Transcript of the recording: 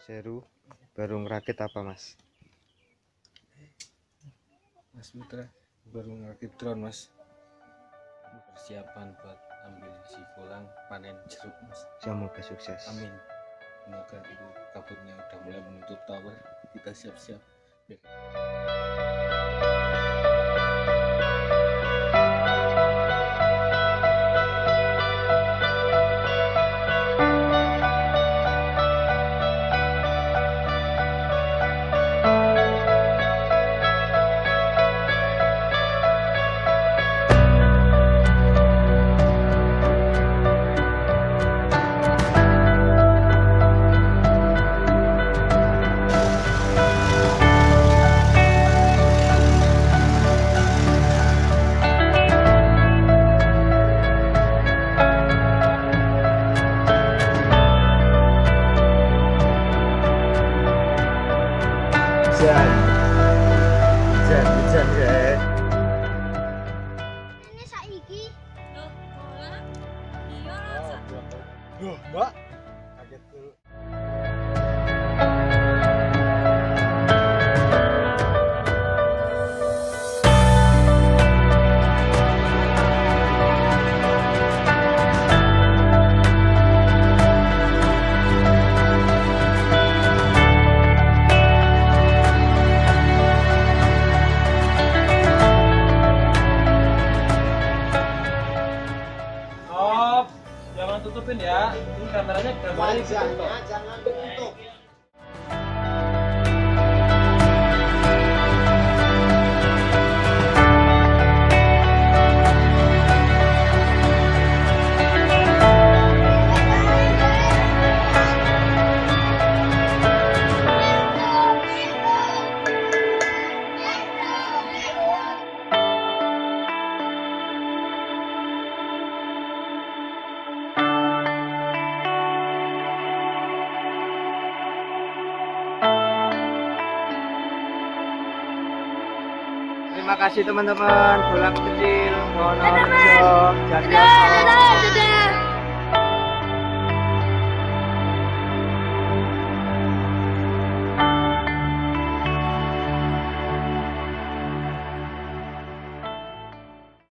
Seru baru ngerakit apa Mas? Mas Mitra baru ngerakit drone Mas. Persiapan buat ambil si pulang panen jeruk Mas. Semoga sukses. Amin. Semoga itu kabutnya udah mulai menutup tower. Kita siap-siap. Hujan guys. Ini saiki. Loh, bola? Iya, Mas. Duh, Mbak. Kaget dulu. Jangan tutupin ya. Ini kameranya ditutup. Jangan ditutup. Terima kasih teman-teman, pulang kecil, mohon maaf, jangan